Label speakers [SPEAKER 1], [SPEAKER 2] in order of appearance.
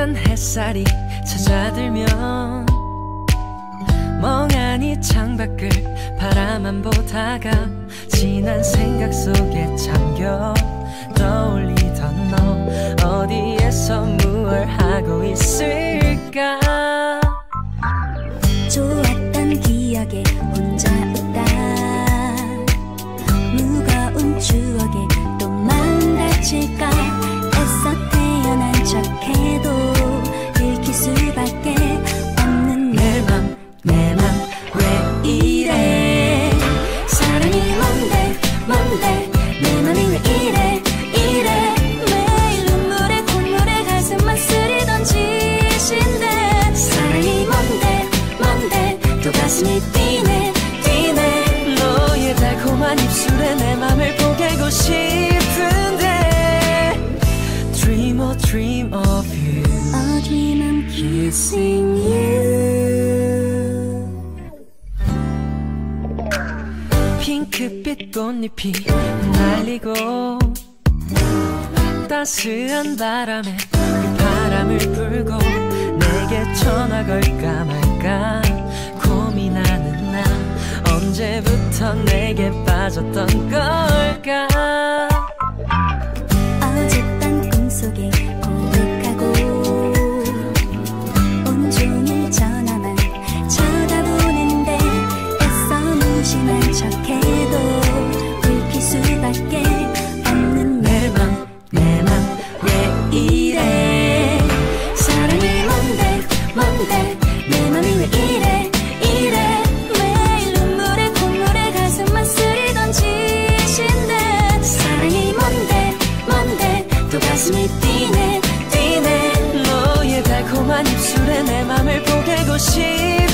[SPEAKER 1] 따뜻한 햇살이 찾아들면 멍하니 창밖을 바라만 보다가 지난 생각 속에 잠겨 떠올리던 너 어디에서 무얼 하고 있을까.
[SPEAKER 2] 좋았던 기억에 혼자 웃다 무거운 추억에 또 망가질까. 애써 태어난 척해도 들킬 수밖에 없는 내 맘 왜 이래. 사랑이 뭔데 내 맘이 왜 이래 매일 눈물에 콧물에 가슴만 쓰리던 짓인데. 사랑이 뭔데 또 가슴이 뛰네 너의 달콤한 입술에 내 맘을 포개고 싶은데. Dream of you. A dream I'm kissing you. 핑크빛 꽃잎이 날리고 따스한 바람에 그 바람을 불고 내게 전화 걸까 말까 고민하는 나. 언제부터 내게 빠졌던 걸까. 어젯밤 꿈속에 고백하고 온종일 전화만 쳐다보는데 애써 무심한 척해도 들킬 수밖에 없는 내 맘 왜 이래. 사랑이 뭔데 내 맘이 왜 이래 매일 눈물에 콧물에 가슴만 쓰리던 짓인데. 사랑이 뭔데 또 가슴이 뛰네 너의 달콤한 입술에 내 맘을 포개고 싶어.